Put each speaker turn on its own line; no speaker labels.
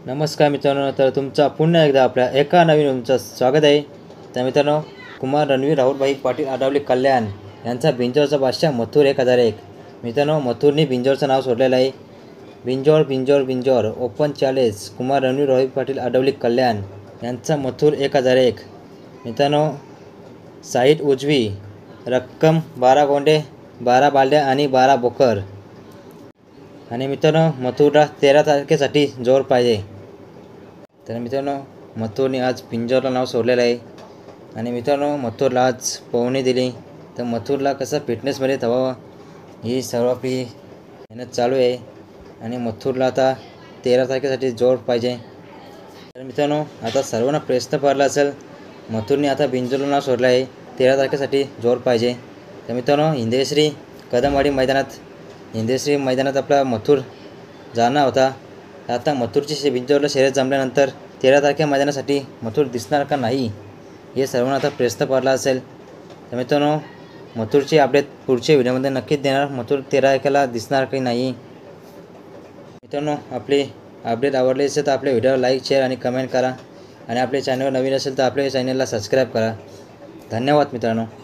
नमस्कार मित्रांनो, तर तुमचा पुन्हा एकदा आपल्या एका नवीन तुमचं स्वागत आहे. तर मित्रांनो, कुमार रणवीर राहुलभाई पाटील आडवली कल्याण यांचा बिंजोरचा बादशाह मथुर 1001. मित्रांनो, मथुरनी बिंजोरचं नाव सोडलेलं आहे. बिंजोर बिंजोर बिंजोर ओपन चॅलेंज कुमार रणवीर राहुल पाटील आडवली कल्याण यांचा मथुर 1001. मित्रांनो, साईट उजवी, रक्कम 12 गोंडे, 12 बालद्या आणि 12 बोकर. आणि मित्रांनो, मथुरला 13 तारखेसाठी जोर पाहिजे. तर मित्रांनो, मथुरने आज पिंजोरला नाव सोडलेलं आहे. आणि मित्रांनो, मथुरला आज पवनी दिली. तर मथुरला कसं फिटनेसमध्ये ठेवावं ही सर्व आपली मेहनत चालू आहे. आणि मथुरला आता 13 तारखेसाठी जोर पाहिजे. तर मित्रांनो, आता सर्वांना प्रयत्न पडला असेल. मथुरने आता बिंजोरला नाव सोडलं आहे. 13 तारखेसाठी जोर पाहिजे. तर मित्रांनो, हिंदेश्री कदमवाडी मैदानात आपला मथुर जाणार होता. आता मथुरची बिंजोरला शर्यत जमल्यानंतर 13 तारखे मैदानासाठी मथुर दिसणार का नाही हे सर्वांना आता प्रश्न पडला असेल. तर मित्रांनो, मथुरची अपडेट पुढच्या व्हिडिओमध्ये नक्कीच देणार. मथुर 13 तारखेला दिसणार की नाही. मित्रांनो, आपली अपडेट आवडली असेल तर आपल्या व्हिडिओला लाईक, शेअर आणि कमेंट करा. आणि आपल्या चॅनलवर नवीन असेल तर आपल्या चॅनलला सबस्क्राईब करा. धन्यवाद मित्रांनो.